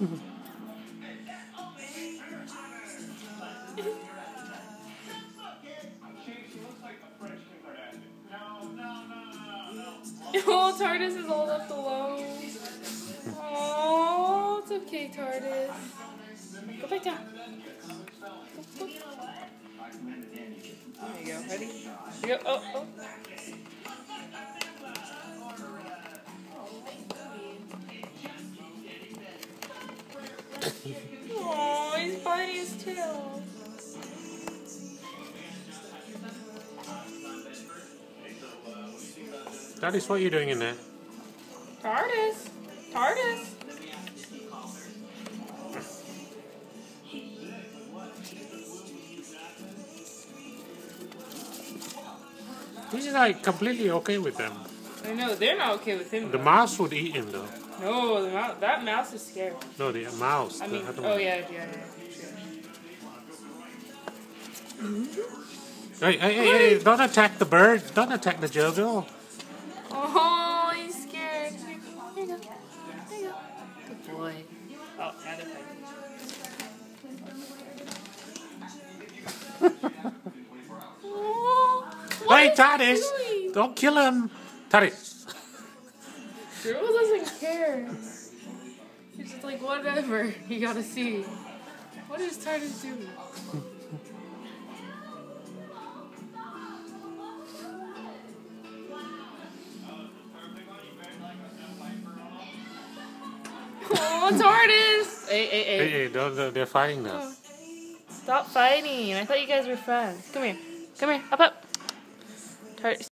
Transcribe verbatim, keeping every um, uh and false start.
Oh, TARDIS is all left alone. Oh, it's okay, TARDIS. Go back down. Go, go. There you go. Ready? Here you go. Oh, oh. Oh, he's biting his tail. TARDIS, what are you doing in there? TARDIS. TARDIS. He's like completely okay with them. I know, they're not okay with him. The though. mouse would eat him though. No, the mouse, that mouse is scared. No, the mouse. I the mean, other oh one. yeah, yeah, yeah. Hey, hey, hey, hey, don't attack the birds. Don't attack the gerbil. Oh, he's scared. Here you go. Here you go. Here you go. Good boy. Oh, now they're fighting. Oh, Hey, TARDIS! Don't kill him! TARDIS! Gerbil doesn't care. He's just like, whatever. You gotta see. What is TARDIS doing? Oh, TARDIS! Hey, hey, hey. Hey, hey, they're, they're fighting now. Oh. Stop fighting. I thought you guys were friends. Come here. Come here. Up, up. TARDIS.